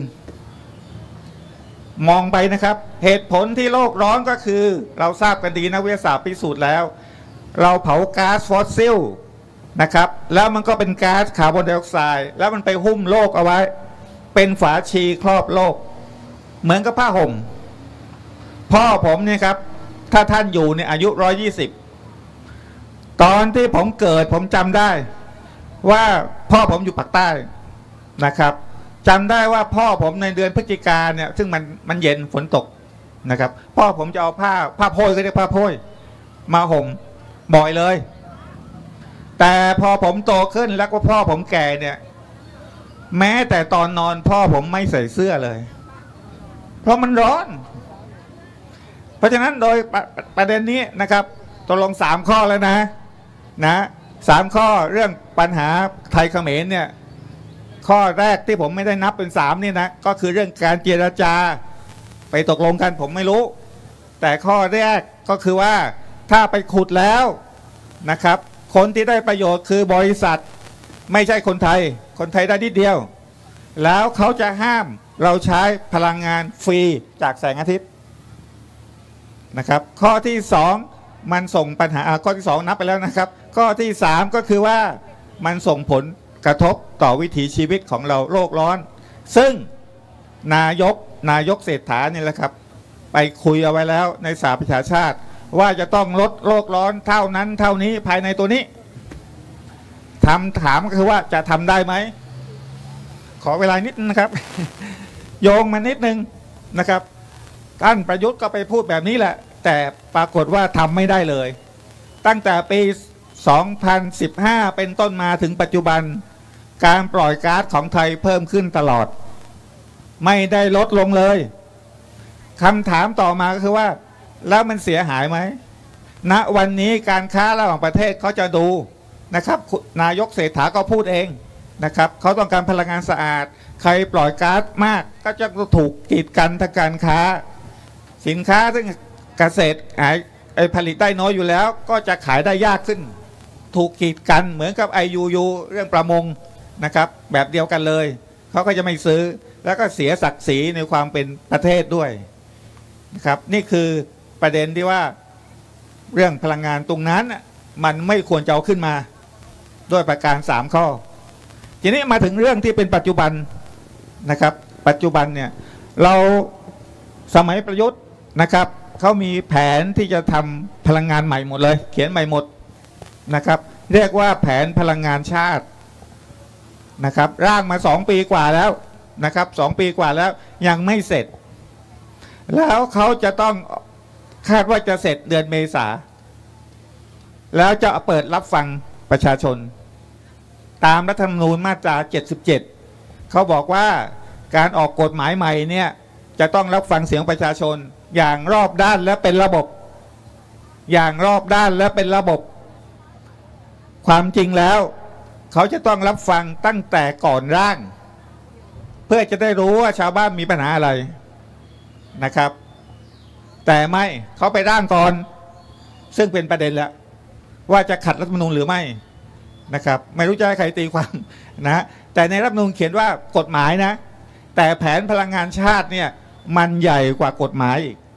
มองไปนะครับเหตุผลที่โลกร้อนก็คือเราทราบกันดีนะวิทยาศาสตร์พิสูจน์แล้วเราเผาก๊าซฟอสซิลนะครับแล้วมันก็เป็นก๊าซคาร์บอนไดออกไซด์แล้วมันไปหุ้มโลกเอาไว้เป็นฝาชีครอบโลกเหมือนกับผ้าห่มพ่อผมเนี่ยครับถ้าท่านอยู่ในอายุร้อยยี่สิบตอนที่ผมเกิดผมจำได้ว่าพ่อผมอยู่ภาคใต้นะครับจำได้ว่าพ่อผมในเดือนพฤศจิกาเนี่ยซึ่งมันมันเย็นฝนตกนะครับพ่อผมจะเอาผ้าผ้าโพยก็เรียกผ้าโพยมาห่มบ่อยเลยแต่พอผมโตขึ้นแล้วก็พ่อผมแก่เนี่ยแม้แต่ตอนนอนพ่อผมไม่ใส่เสื้อเลยเพราะมันร้อนเพราะฉะนั้นโดยป ประเด็นนี้นะครับตกลงสามข้อแล้วนะนะสามข้อเรื่องปัญหาไทยเขมรเนี่ยข้อแรกที่ผมไม่ได้นับเป็นสามนี่นะก็คือเรื่องการเจรจาไปตกลงกันผมไม่รู้แต่ข้อแรกก็คือว่าถ้าไปขุดแล้วนะครับคนที่ได้ประโยชน์คือบริษัทไม่ใช่คนไทยคนไทยได้นิดเดียวแล้วเขาจะห้ามเราใช้พลังงานฟรีจากแสงอาทิตย์นะครับข้อที่สองมันส่งปัญหาข้อที่สองนับไปแล้วนะครับข้อที่สามก็คือว่ามันส่งผลกระทบต่อวิถีชีวิตของเราโลกร้อนซึ่งนายกนายกเศรษฐานี่แหละครับไปคุยเอาไว้แล้วในสหประชาชาติว่าจะต้องลดโลกร้อนเท่านั้นเท่านี้ภายในตัวนี้ทำถามก็คือว่าจะทำได้ไหมขอเวลานิดนะครับ โยงมานิดนึงนะครับท่านประยุทธ์ก็ไปพูดแบบนี้แหละแต่ปรากฏว่าทำไม่ได้เลยตั้งแต่ปีสองพันสิบห้าเป็นต้นมาถึงปัจจุบันการปล่อยก๊าซของไทยเพิ่มขึ้นตลอดไม่ได้ลดลงเลยคำถามต่อมาก็คือว่าแล้วมันเสียหายไหมณวันนี้การค้าระหว่างประเทศเขาจะดูนะครับนายกเศรษฐาก็พูดเองนะครับเขาต้องการพลังงานสะอาดใครปล่อยก๊าซมากก็จะถูกกีดกันทางการค้าสินค้าซึ่งเกษตรผลิตได้น้อยอยู่แล้วก็จะขายได้ยากขึ้นถูกกีดกันเหมือนกับ ไอ ยู ยู เรื่องประมงนะครับแบบเดียวกันเลยเขาก็จะไม่ซื้อแล้วก็เสียศักดิ์ศรีในความเป็นประเทศด้วยนะครับนี่คือประเด็นที่ว่าเรื่องพลังงานตรงนั้นมันไม่ควรจะเอาขึ้นมาด้วยประการสามข้อทีนี้มาถึงเรื่องที่เป็นปัจจุบันนะครับปัจจุบันเนี่ยเราสมัยประยุทธ์นะครับเขามีแผนที่จะทำพลังงานใหม่หมดเลยเขียนใหม่หมดนะครับเรียกว่าแผนพลังงานชาตินะครับร่างมาสองปีกว่าแล้วนะครับสองปีกว่าแล้วยังไม่เสร็จแล้วเขาจะต้องคาดว่าจะเสร็จเดือนเมษาแล้วจะเปิดรับฟังประชาชนตามรัฐธรรมนูญมาตราเจ็ดสิบเจ็ดเขาบอกว่าการออกกฎหมายใหม่เนี่ยจะต้องรับฟังเสียงประชาชนอย่างรอบด้านและเป็นระบบอย่างรอบด้านและเป็นระบบความจริงแล้วเขาจะต้องรับฟังตั้งแต่ก่อนร่างเพื่อจะได้รู้ว่าชาวบ้านมีปัญหาอะไรนะครับแต่ไม่เขาไปร่างก่อนซึ่งเป็นประเด็นแล้วว่าจะขัดรัฐธรรมนูญหรือไม่นะครับไม่รู้จะให้ใครตีความนะแต่ในรัฐธรรมนูญเขียนว่ากฎหมายนะแต่แผนพลังงานชาติเนี่ยมันใหญ่กว่ากฎหมายอีก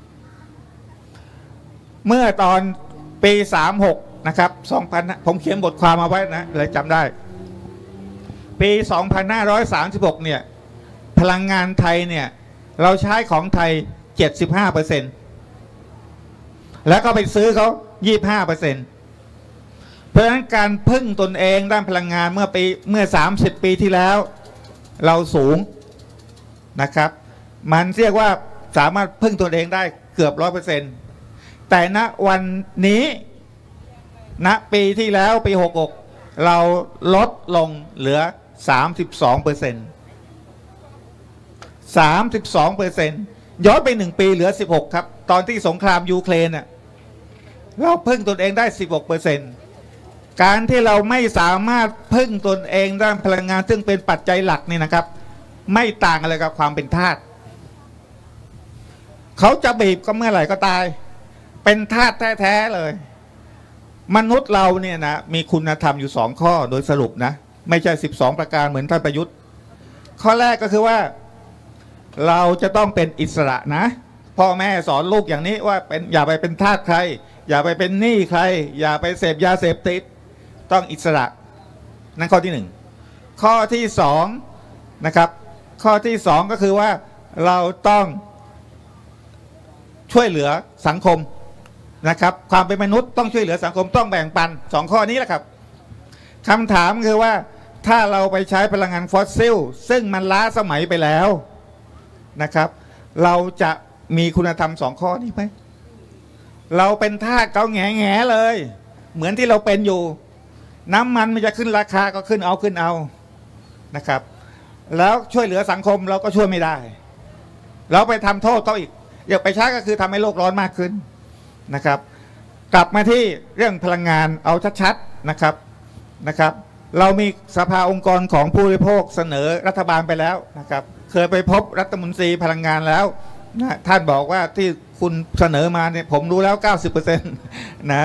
เมื่อตอนปีสามหกนะครับสองพันผมเขียนบทความมาไว้นะเลยจำได้ปีสองพันห้าร้อยสามสิบหกเนี่ยพลังงานไทยเนี่ยเราใช้ของไทย เจ็ดสิบห้าเปอร์เซ็นต์แล้วก็ไปซื้อเขายี่สิบห้าเปอร์เซ็นต์เพราะฉะนั้นการพึ่งตนเองด้านพลังงานเมื่อปีเมื่อสามสิบปีที่แล้วเราสูงนะครับมันเรียกว่าสามารถพึ่งตนเองได้เกือบร้อยเปอร์เซ็นต์แต่ณวันนี้ณปีที่แล้วปีหกหกเราลดลงเหลือสามสิบสองเปอร์เซ็นต์สามสิบสองเปอร์เซ็นต์ย้อนไปหนึ่งปีเหลือสิบหกครับตอนที่สงครามยูเครนน่ะเราพึ่งตนเองได้สิบหกเปอร์เซ็นต์การที่เราไม่สามารถพึ่งตนเองด้านพลังงานซึ่งเป็นปัจจัยหลักนี่นะครับไม่ต่างอะไรกับความเป็นทาสเขาจะบีบก็เมื่อไหร่ก็ตายเป็นทาสแท้ๆเลยมนุษย์เราเนี่ยนะมีคุณธรรมอยู่สองข้อโดยสรุปนะไม่ใช่สิบสองประการเหมือนท่านประยุทธ์ข้อแรกก็คือว่าเราจะต้องเป็นอิสระนะพ่อแม่สอนลูกอย่างนี้ว่าเป็นอย่าไปเป็นทาสใครอย่าไปเป็นหนี้ใครอย่าไปเสพยาเสพติดต้องอิสระนั่นข้อที่หนึ่งข้อที่สองนะครับข้อที่สองก็คือว่าเราต้องช่วยเหลือสังคมนะครับความเป็นมนุษย์ต้องช่วยเหลือสังคมต้องแบ่งปันสองข้อนี้แหละครับคำถามคือว่าถ้าเราไปใช้พลังงานฟอสซิลซึ่งมันล้าสมัยไปแล้วนะครับเราจะมีคุณธรรมสองข้อนี้ไหมเราเป็นทาสเขาแง่แง่เลยเหมือนที่เราเป็นอยู่น้ำมันมันจะขึ้นราคาก็ขึ้นเอาขึ้นเอานะครับแล้วช่วยเหลือสังคมเราก็ช่วยไม่ได้เราไปทำโทษเขาอีกอยากไปใช้ก็คือทำให้โลกร้อนมากขึ้นนะครับกลับมาที่เรื่องพลังงานเอาชัดๆนะครับนะครับเรามีสภาองค์กรของผู้บริโภคเสนอรัฐบาลไปแล้วนะครับเคยไปพบรัฐมนตรีพลังงานแล้วนะท่านบอกว่าที่คุณเสนอมาเนี่ยผมรู้แล้ว เก้าสิบเปอร์เซ็นต์ นะ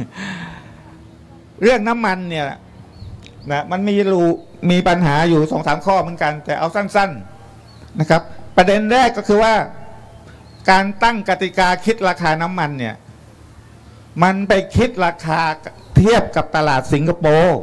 เรื่องน้ำมันเนี่ยนะมันมีรูมีปัญหาอยู่ สองสาม ข้อเหมือนกันแต่เอาสั้นๆนะครับประเด็นแรกก็คือว่าการตั้งกติกาคิดราคาน้ำมันเนี่ยมันไปคิดราคาเทียบกับตลาดสิงคโปร์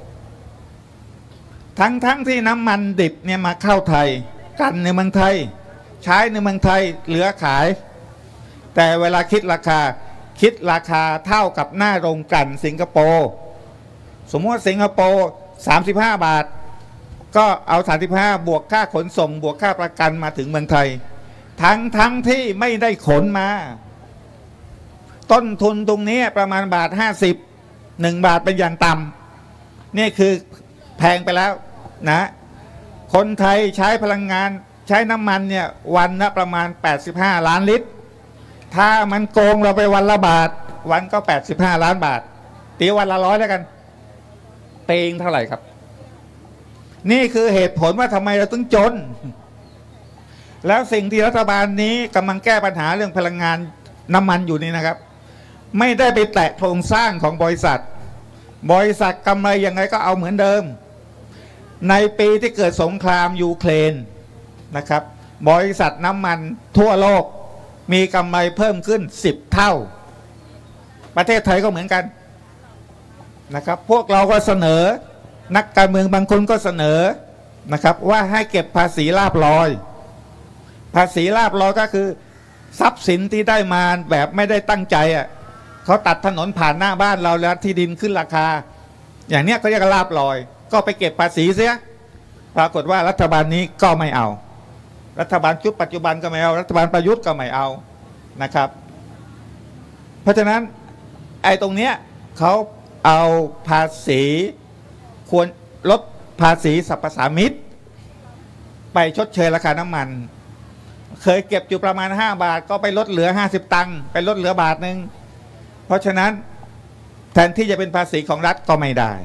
ทั้งๆ ท, ที่น้ำมันดิบเนี่ยมาเข้าไทยกันในเมืองไทยใช้ในเมืองไทยเหลือขายแต่เวลาคิดราคาคิดราคาเท่ากับหน้าโรงกลั่นสิงคโปร์สมมติว่าสิงคโปร์สามสิบห้าบาทก็เอาสามสิบห้าบวกค่าขนส่งบวกค่าประกันมาถึงเมืองไทยทั้งทั้งที่ไม่ได้ขนมาต้นทุนตรงนี้ประมาณบาทห้าสิบหนึ่งบาทเป็นอย่างต่ำนี่คือแพงไปแล้วนะคนไทยใช้พลังงานใช้น้ำมันเนี่ยวันละประมาณแปดสิบห้าล้านลิตรถ้ามันโกงเราไปวันละบาทวันก็แปดสิบห้าล้านบาทตีวันละร้อยแล้วกันเต็งเท่าไหร่ครับนี่คือเหตุผลว่าทำไมเราต้องจนแล้วสิ่งที่รัฐบาลนี้กำลังแก้ปัญหาเรื่องพลังงานน้ำมันอยู่นี่นะครับไม่ได้ไปแตะโครงสร้างของบริษัทบริษัทกำไรยังไงก็เอาเหมือนเดิมในปีที่เกิดสงครามยูเครนนะครับบริษัทน้ำมันทั่วโลกมีกำไรเพิ่มขึ้นสิบเท่าประเทศไทยก็เหมือนกันนะครับพวกเราก็เสนอนักการเมืองบางคนก็เสนอนะครับว่าให้เก็บภาษีลาภลอยภาษีลาภลอยก็คือทรัพย์สินที่ได้มาแบบไม่ได้ตั้งใจอ่ะเขาตัดถนนผ่านหน้าบ้านเราแล้วที่ดินขึ้นราคาอย่างเนี้ยเขาเรียกลาภลอยก็ไปเก็บภาษีเสียปรากฏว่ารัฐบาลนี้ก็ไม่เอารัฐบาลชุดปัจจุบันก็ไม่เอารัฐบาลประยุทธ์ก็ไม่เอานะครับเพราะฉะนั้นไอ้ตรงเนี้ยเขาเอาภาษีควรลดภาษีสรรพสามิตไปชดเชยราคาน้ำมันเคยเก็บอยู่ประมาณห้าบาทก็ไปลดเหลือห้าสิบตังค์ไปลดเหลือบาทหนึ่งเพราะฉะนั้นแทนที่จะเป็นภาษีของรัฐก็ไม่ได้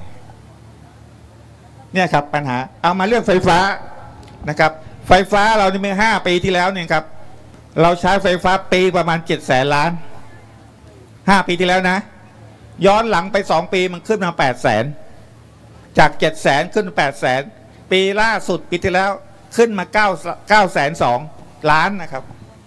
เนี่ยครับปัญหาเอามาเรื่องไฟฟ้านะครับไฟฟ้าเราในเมื่อห้าปีที่แล้วเนี่ยครับเราใช้ไฟฟ้าปีประมาณเจ็ดแสนล้านห้าปีที่แล้วนะย้อนหลังไปสองปีมันขึ้นมาแปดแสนจากเจ็ดแสนขึ้นแปดแสนปีล่าสุดปีที่แล้วขึ้นมาเก้าเก้าแสนสองล้านนะครับ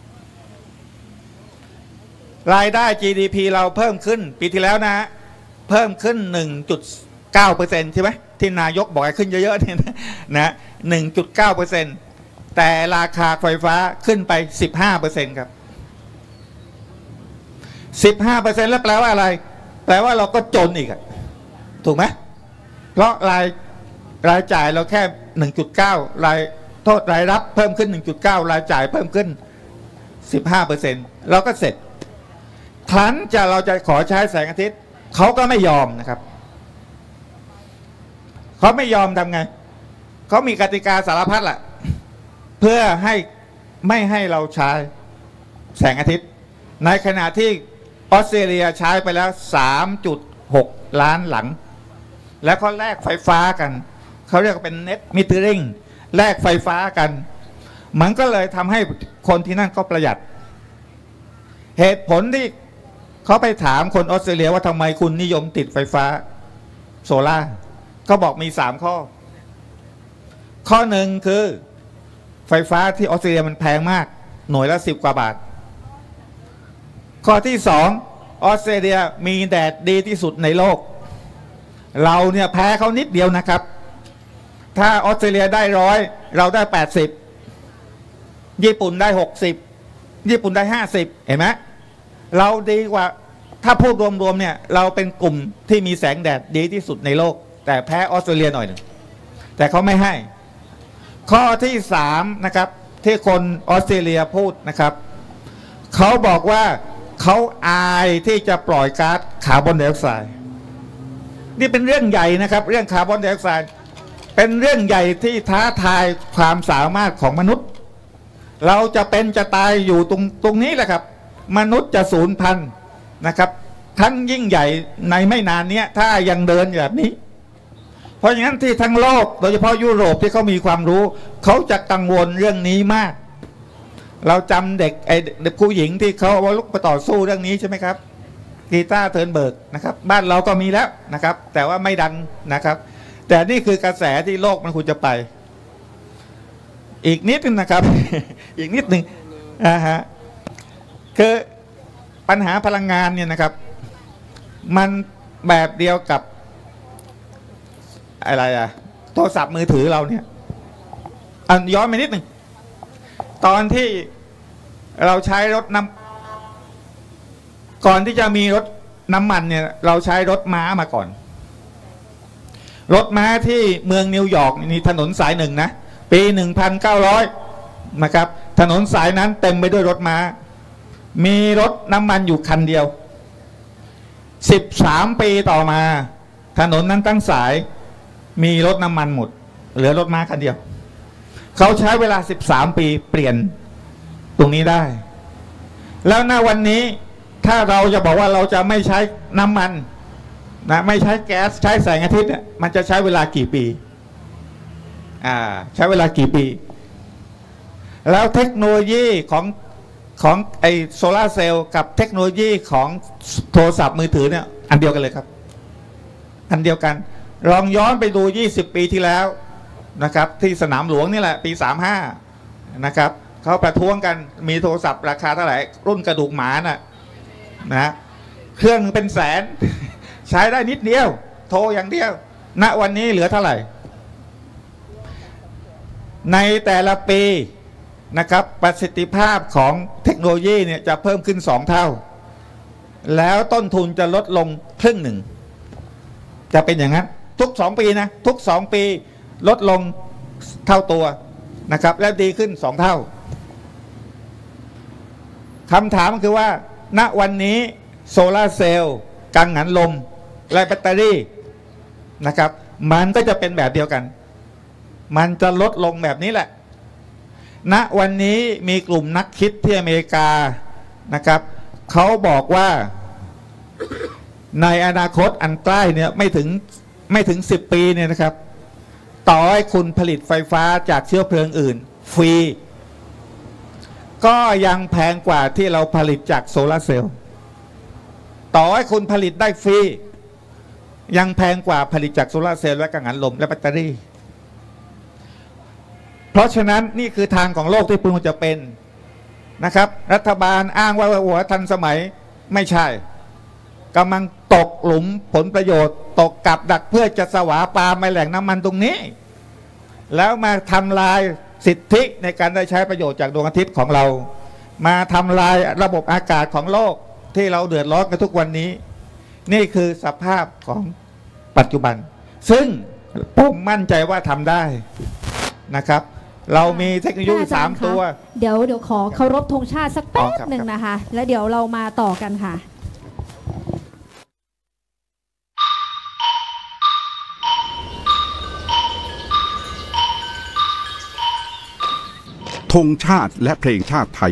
รายได้ จี ดี พี เราเพิ่มขึ้นปีที่แล้วนะเพิ่มขึ้น หนึ่งจุดเก้าเปอร์เซ็นต์ ใช่ไหมที่นายกบอกให้ขึ้นเยอะๆเนี่ยนะ หนึ่งจุดเก้าเปอร์เซ็นต์ แต่ราคาไฟฟ้าขึ้นไป สิบห้าเปอร์เซ็นต์ ครับสิบห้าเปอร์เซ็นต์แล้วแปลว่าอะไรแปลว่าเราก็จนอีกถูกไหมเพราะรายรายจ่ายเราแค่ หนึ่งจุดเก้า รายโทษรายรับเพิ่มขึ้น หนึ่งจุดเก้า รายจ่ายเพิ่มขึ้น สิบห้าเปอร์เซ็นต์ เราก็เสร็จครั้นจะเราจะขอใช้แสงอาทิตย์เขาก็ไม่ยอมนะครับเขาไม่ยอมทำไงเขามีกติกาสารพัดแหละเพื่อให้ไม่ให้เราใช้แสงอาทิตย์ในขณะที่ออสเตรเลียใช้ไปแล้ว สามจุดหก ล้านหลังแล้วเขาแลกไฟฟ้ากันเขาเรียกว่าเป็น net metering แลกไฟฟ้ากันมันก็เลยทำให้คนที่นั่นก็ประหยัดเหตุผลที่เขาไปถามคนออสเตรเลียว่าทำไมคุณนิยมติดไฟฟ้าโซล่าเขาบอกมีสามข้อข้อหนึ่งคือไฟฟ้าที่ออสเตรเลียมันแพงมากหน่วยละสิบกว่าบาทข้อที่สองออสเตรเลียมีแดดดีที่สุดในโลกเราเนี่ยแพ้เขานิดเดียวนะครับถ้าออสเตรเลียได้ร้อยเราได้แปดสิบญี่ปุ่นได้หกสิบญี่ปุ่นได้ห้าสิบเห็นไหมเราดีกว่าถ้าพูดรวมๆเนี่ยเราเป็นกลุ่มที่มีแสงแดดดีที่สุดในโลกแต่แพ้ออสเตรเลียหน่อยหนึ่งแต่เขาไม่ให้ข้อที่สามนะครับที่คนออสเตรเลียพูดนะครับเขาบอกว่าเขาอายที่จะปล่อยก๊าซคาร์บอนไดออกไซด์นี่เป็นเรื่องใหญ่นะครับเรื่องคาร์บอนไดออกไซด์เป็นเรื่องใหญ่ที่ท้าทายความสามารถของมนุษย์เราจะเป็นจะตายอยู่ตรงตรงนี้แหละครับมนุษย์จะสูญพันธุ์นะครับทั้งยิ่งใหญ่ในไม่นานนี้ถ้ายังเดินแบบนี้เพราะอย่างนั้นที่ทั้งโลกโดยเฉพาะยุโรปที่เขามีความรู้เขาจะกังวลเรื่องนี้มากเราจำเด็กไอ้เด็กผู้หญิงที่เขาเอาลุกไปต่อสู้เรื่องนี้ใช่ไหมครับกีตาร์เทิร์นเบิร์กนะครับบ้านเราก็มีแล้วนะครับแต่ว่าไม่ดังนะครับแต่นี่คือกระแสที่โลกมันควรจะไปอีกนิดนึงนะครับ อีกนิดนึงอ่าฮะคือปัญหาพลังงานเนี่ยนะครับมันแบบเดียวกับอะไรอะโทรศัพท์มือถือเราเนี่ยอันย้อนไปนิดหนึ่งตอนที่เราใช้รถน้ำก่อนที่จะมีรถน้ำมันเนี่ยเราใช้รถม้ามาก่อนรถม้าที่เมืองนิวยอร์กนี่ถนนสายหนึ่งนะปีหนึ่งพันเก้าร้อยนะครับถนนสายนั้นเต็มไปด้วยรถม้ามีรถน้ำมันอยู่คันเดียวสิบสามปีต่อมาถนนนั้นตั้งสายมีรถน้ำมันหมดเหลือรถม้าคันเดียวเขาใช้เวลาสิบสามปีเปลี่ยนตรงนี้ได้แล้วณวันนี้ถ้าเราจะบอกว่าเราจะไม่ใช้น้ำมันนะไม่ใช้แก๊สใช้แสงอาทิตย์เนี่ยมันจะใช้เวลากี่ปีอ่าใช้เวลากี่ปีแล้วเทคโนโลยีของของไอโซลาร์เซลล์กับเทคโนโลยีของโทรศัพท์มือถือเนี่ยอันเดียวกันเลยครับอันเดียวกันลองย้อนไปดูยี่สิบปีที่แล้วนะครับที่สนามหลวงนี่แหละปีสามสิบห้านะครับเขาประท้วงกันมีโทรศัพท์ราคาเท่าไหร่รุ่นกระดูกหมาน่ะนะเครื่องเป็นแสน ใช้ได้นิดเดียวโทรอย่างเดียวณวันนี้เหลือเท่าไหร่ในแต่ละปีนะครับประสิทธิภาพของเทคโนโลยีเนี่ยจะเพิ่มขึ้นสองเท่าแล้วต้นทุนจะลดลงครึ่งหนึ่งจะเป็นอย่างนั้นทุกสองปีนะทุกสองปีลดลงเท่าตัวนะครับแล้วดีขึ้นสองเท่าคำถามคือว่าณวันนี้โซลาร์เซลล์กังหันลมและแบตเตอรี่นะครับมันก็จะเป็นแบบเดียวกันมันจะลดลงแบบนี้แหละณวันนี้มีกลุ่มนักคิดที่อเมริกานะครับเขาบอกว่าในอนาคตอันใกล้เนี่ยไม่ถึงไม่ถึงสิบปีเนี่ยนะครับต่อให้คุณผลิตไฟฟ้าจากเชื้อเพลิงอื่นฟรีก็ยังแพงกว่าที่เราผลิตจากโซลาร์เซลล์ต่อให้คุณผลิตได้ฟรียังแพงกว่าผลิตจากโซลาร์เซลล์และกังหันลมและแบตเตอรี่เพราะฉะนั้นนี่คือทางของโลกที่พึงจะเป็นนะครับรัฐบาลอ้างว่าหัวทันสมัยไม่ใช่กำลังตกหลุมผลประโยชน์ตกกับดักเพื่อจะสวาปามในแหล่งน้ำมันตรงนี้แล้วมาทำลายสิทธิในการได้ใช้ประโยชน์จากดวงอาทิตย์ของเรามาทำลายระบบอากาศของโลกที่เราเดือดร้อนกันทุกวันนี้ นี่คือสภาพของปัจจุบัน ซึ่งผมมั่นใจว่าทำได้นะครับ เรามีเทคโนโลยีสามตัวเดี๋ยวเดี๋ยวขอเคารพธงชาติสักแป๊อ๋อครับ บหนึ่งนะคะ แล้วเดี๋ยวเรามาต่อกันค่ะธงชาติและเพลงชาติไทย